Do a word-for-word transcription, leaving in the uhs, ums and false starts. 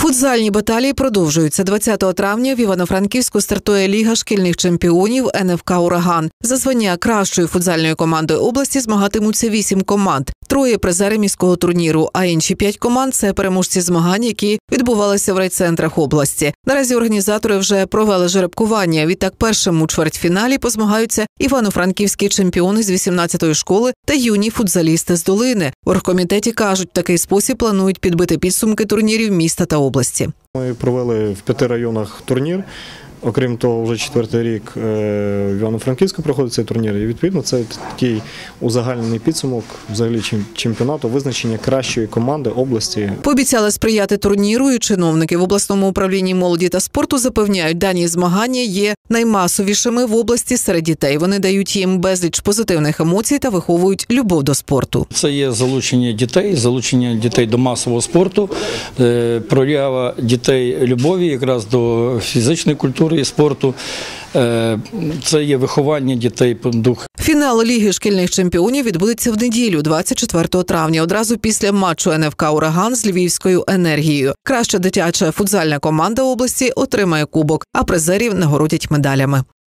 Футзальні баталії продовжуються. двадцятого травня в Івано-Франківську стартує Ліга шкільних чемпіонів ен еф ка «Ураган». За звання кращої футзальної команди області змагатимуться вісім команд. Троє – призери міського турніру, а інші п'ять команд – це переможці змагань, які відбувалися в райцентрах області. Наразі організатори вже провели жеребкування. Відтак першим у чвертьфіналі позмагаються івано-франківські чемпіони з вісімнадцятої школи та юні футзалісти з Долини. В оргкомітеті кажуть, в такий спосіб планують підбити підсумки турнірів міста та області. Ми провели в п'яти районах турнір. Окрім того, вже четвертий рік в Івано-Франківську проходить цей турнір. І, відповідно, це такий узагальнений підсумок взагалі чемпіонату, визначення кращої команди області. Пообіцяли сприяти турніру, і чиновники в обласному управлінні молоді та спорту запевняють, дані змагання є наймасовішими в області серед дітей. Вони дають їм безліч позитивних емоцій та виховують любов до спорту. Це є залучення дітей, залучення дітей до масового спорту, проява дітей любові якраз до фізичної культури і спорту. Це є виховання дітей по духу. Фінал Ліги шкільних чемпіонів відбудеться в неділю, двадцять четвертого травня, одразу після матчу ен еф ка «Ураган» з Львівською «Енергією». Краща дитяча футзальна команда області отримає кубок, а призерів нагородять медалями.